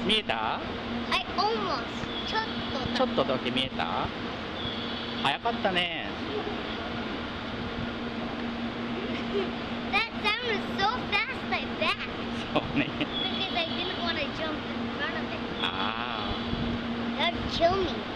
見えた？ I almost ちょっとちょっとだけ見えた？早かったね。 That sound was so fast like that そうね。 because I didn't want to jump in front of it. ああ。 That would kill me.